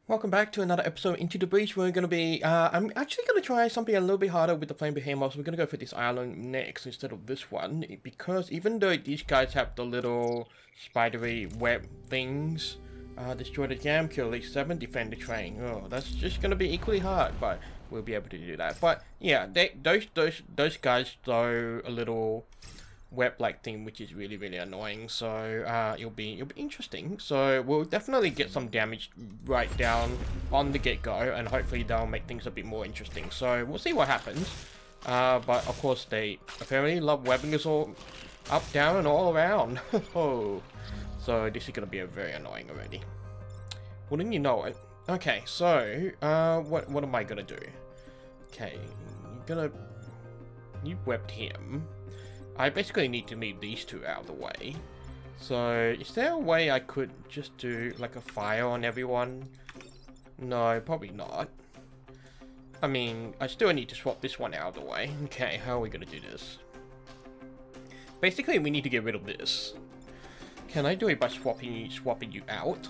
Welcome back to another episode Into the Breach. We're going to be, I'm actually going to try something a little bit harder with the Flame Behemoths. We're going to go for this island next instead of this one. Because even though these guys have the little spidery web things, destroy the jam, kill at least 7, defend the train. Oh, that's just going to be equally hard, but we'll be able to do that. But yeah, those guys throw a little web-like thing, which is really annoying, so it'll be interesting. So we'll definitely get some damage right down on the get-go, and hopefully they'll make things a bit more interesting. So we'll see what happens, but of course they apparently love webbing us all up, down, and all around. Oh, so this is gonna be a very annoying already, wouldn't you know it? Okay, so what am I gonna do? Okay, you webbed him. I basically need to move these two out of the way. So, is there a way I could just do like a fire on everyone? No, probably not. I mean, I still need to swap this one out of the way. Okay, how are we gonna do this? Basically, we need to get rid of this. Can I do it by swapping you out?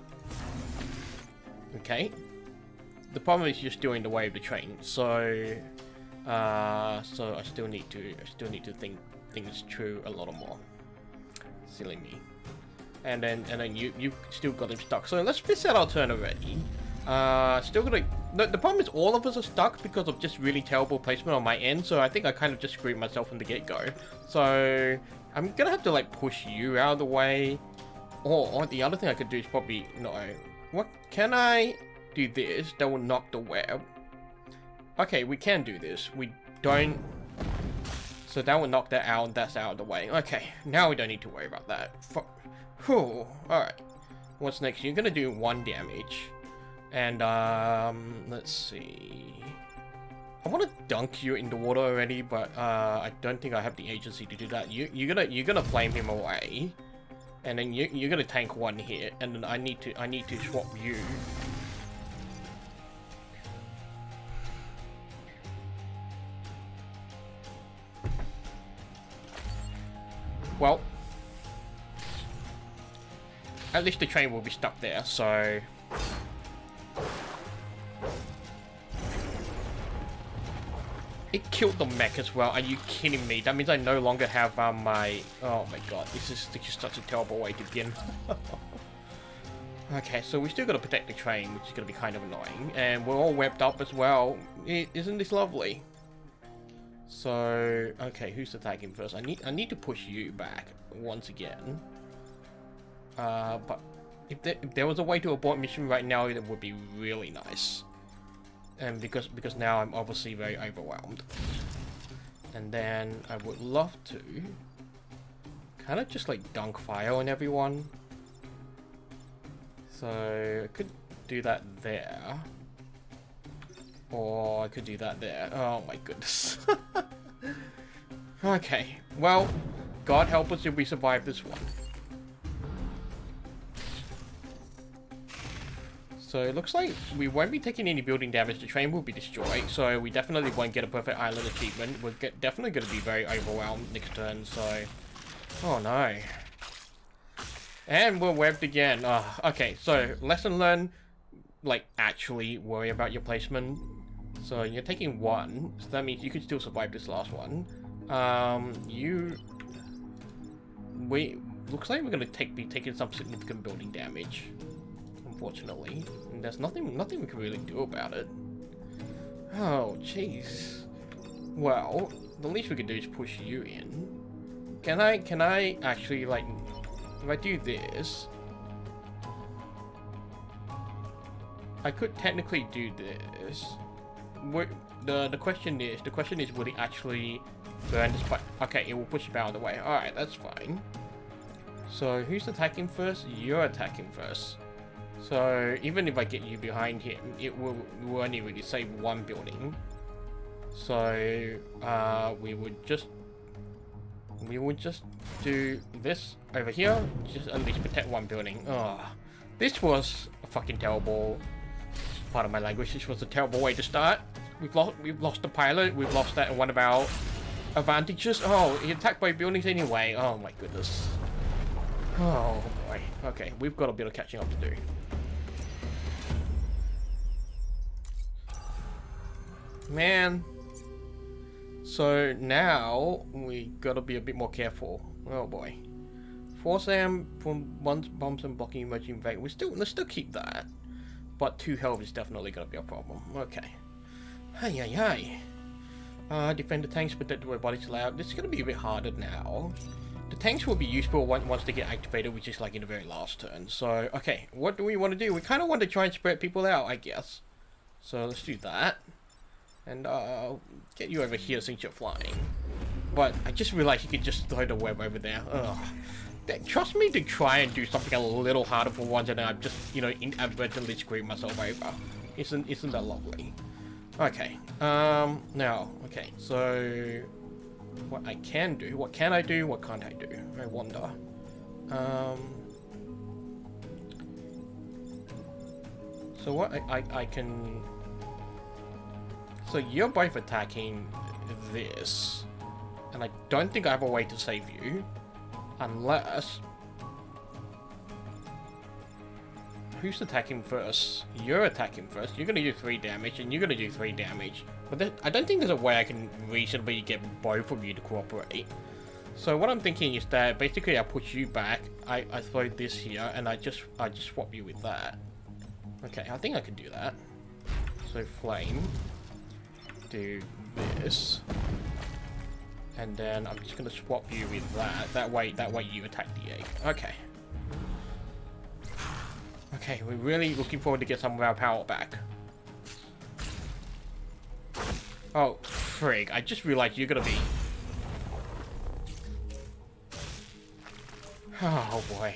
Okay. The problem is you're still in the way of the train, so I still need to think things through a lot more. Silly me. And then you still got him stuck. So let's miss out our turn already. Still gonna. The problem is all of us are stuck because of just really terrible placement on my end. So I think I kind of just screwed myself from the get-go. So I'm gonna have to like push you out of the way. Or the other thing I could do is probably no. What can I do? This that will knock the web. Okay, we can do this. We don't. So that will knock that out, and that's out of the way. Okay, now we don't need to worry about that. Whew. Alright. What's next? You're gonna do 1 damage. And, let's see. I want to dunk you in the water already, but, I don't think I have the agency to do that. You're gonna flame him away. And then you're gonna tank 1 hit, and then I need to swap you. Well, at least the train will be stuck there, so... It killed the mech as well, are you kidding me? That means I no longer have my... Oh my god, this is just such a terrible way to begin. Okay, so we still gotta protect the train, which is gonna be kind of annoying. And we're all webbed up as well. Isn't this lovely? So, okay, who's attacking first? I need to push you back once again. But if there was a way to abort mission right now, it would be really nice. And because now I'm obviously very overwhelmed. And then I would love to kind of just like dunk fire on everyone. So I could do that there. Or I could do that there. Oh my goodness. Okay, well, God help us if we survive this one. So it looks like we won't be taking any building damage. The train will be destroyed, so we definitely won't get a perfect island achievement. We're definitely going to be very overwhelmed next turn, so... Oh no. And we're webbed again. Okay, so lesson learned, like, actually worry about your placement. So you're taking 1, so that means you could still survive this last one. Looks like we're gonna be taking some significant building damage, unfortunately. And there's nothing we can really do about it. Oh, jeez. Well, the least we can do is push you in. Can I actually, like, if I do this, I could technically do this. The question is, would it actually burn this pipe? Okay, it will push you out of the way. Alright, that's fine. So, who's attacking first? You're attacking first. So, even if I get you behind him, it will only really save 1 building. So, we would just do this over here, just at least protect 1 building. Oh, this was a fucking terrible... Part of my language. This was a terrible way to start. We've lost the pilot. We've lost that one of our advantages. Oh, he attacked by buildings anyway. Oh my goodness. Oh boy. Okay, we've got a bit of catching up to do. Man. So now we gotta be a bit more careful. Oh boy. Force AM from one bombs and blocking emerging vehicle. Let's still keep that. But 2 health is definitely gonna be a problem. Okay. Hey. Defend the tanks, protect the robotics layout. This is gonna be a bit harder now. The tanks will be useful once they get activated, which is like in the very last turn. So, okay, what do we want to do? We kind of want to try and spread people out, I guess. So let's do that. And get you over here since you're flying. But I just realized you could just throw the web over there. Ugh. Trust me to try and do something a little harder for once, and I'm just, you know, inadvertently screwing myself over. Isn't that lovely? Okay. Now, okay, so what I can do, what can I do, what can't I do? I wonder. So what I can... So you're both attacking this, and I don't think I have a way to save you, unless... Who's attacking first? You're attacking first. You're gonna do 3 damage, and you're gonna do 3 damage. But I don't think there's a way I can reasonably get both of you to cooperate. So what I'm thinking is that basically I push you back, I throw this here, and I just swap you with that. Okay, I think I can do that. So flame, do this, and then I'm just gonna swap you with that. That way you attack the egg. Okay. Okay, we're really looking forward to get some of our power back. Oh, frig, I just realized you're gonna be... Oh boy.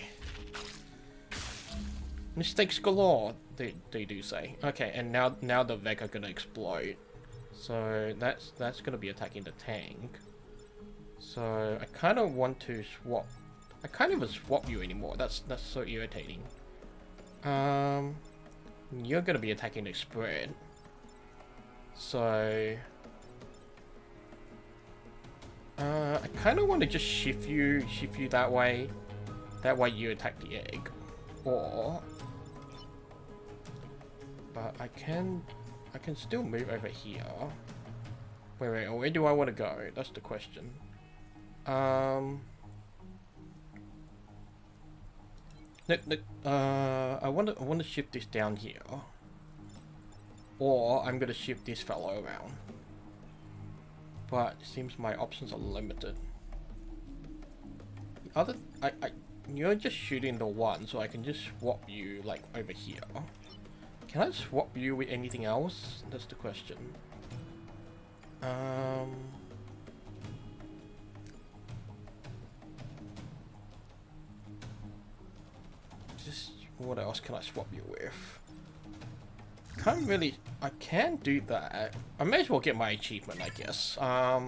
Mistakes galore, they do say. Okay, and now the Veg are gonna explode. So that's gonna be attacking the tank. So I kind of want to swap. I can't even swap you anymore. That's so irritating. You're gonna be attacking the spread. So I kind of want to just shift you that way. That way you attack the egg. Or but I can still move over here. Where do I want to go? That's the question. I want to shift this down here, or I'm gonna shift this fellow around. But it seems my options are limited. You're just shooting the one, so I can just swap you like over here. Can I swap you with anything else? That's the question. Just what else can I swap you with? Can't really. I can do that. I may as well get my achievement, I guess.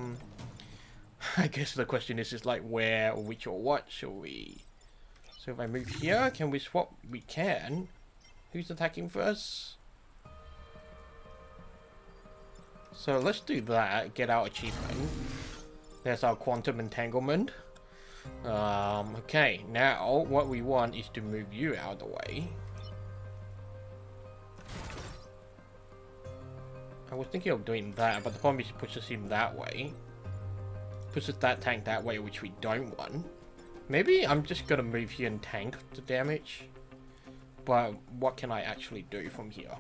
I guess the question is like where, or which, or what shall we? So if I move here, can we swap? We can. Who's attacking first? So let's do that. Get our achievement. There's our quantum entanglement. Okay, now what we want is to move you out of the way. I was thinking of doing that, but the problem is it pushes him that way. Pushes that tank that way, which we don't want. Maybe I'm just gonna move here and tank the damage. But what can I actually do from here?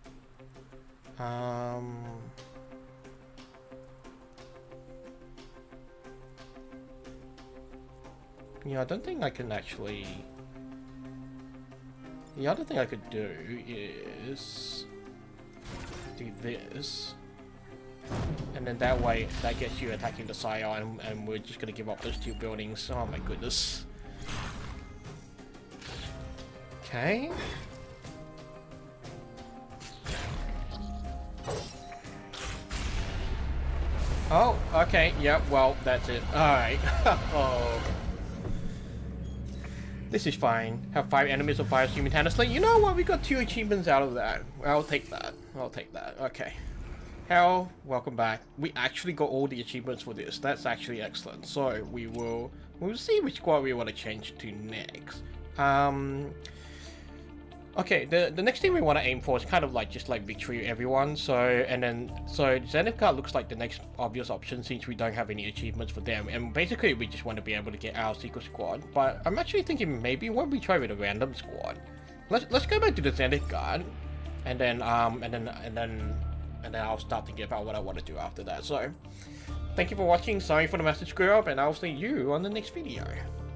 Yeah, I don't think I can actually... The other thing I could do is... do this. And then that way, that gets you attacking the Sire, and we're just gonna give up those 2 buildings. Oh my goodness. Okay. Oh, okay, yep, well, that's it. Alright. Oh. This is fine. Have 5 enemies of fire simultaneously. You know what? We got 2 achievements out of that. I'll take that. I'll take that. Okay. Hell, welcome back. We actually got all the achievements for this. That's actually excellent. So we'll see which squad we want to change to next. Okay, the next thing we want to aim for is kind of like just like victory everyone. So Zenith Guard looks like the next obvious option since we don't have any achievements for them, and basically we just want to be able to get our secret squad. But I'm actually thinking maybe why don't we try with a random squad? Let's go back to the Zenith Guard, and then I'll start thinking about what I want to do after that. So thank you for watching. Sorry for the message screw up, and I'll see you on the next video.